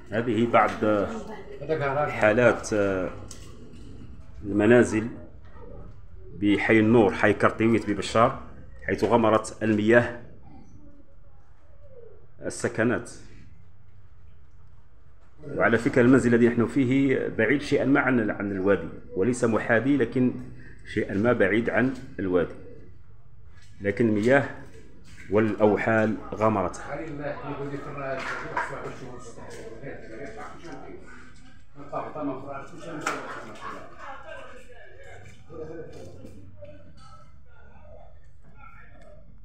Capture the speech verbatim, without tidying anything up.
هذه بعض حالات المنازل بحي النور، حي كرطيويت ببشار، حيث غمرت المياه السكنات. وعلى فكرة المنزل الذي نحن فيه بعيد شيئا ما عن عن الوادي، وليس محاذي لكن شيئا ما بعيد عن الوادي، لكن المياه والأوحال غمرته.